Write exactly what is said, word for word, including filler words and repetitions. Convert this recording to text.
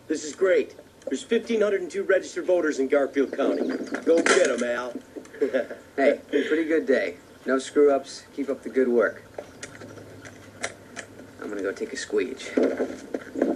This is great. There's one thousand five hundred two registered voters in Garfield County. Go get them, Al. Hey, pretty good day. No screw-ups. Keep up the good work. I'm gonna go take a squeege.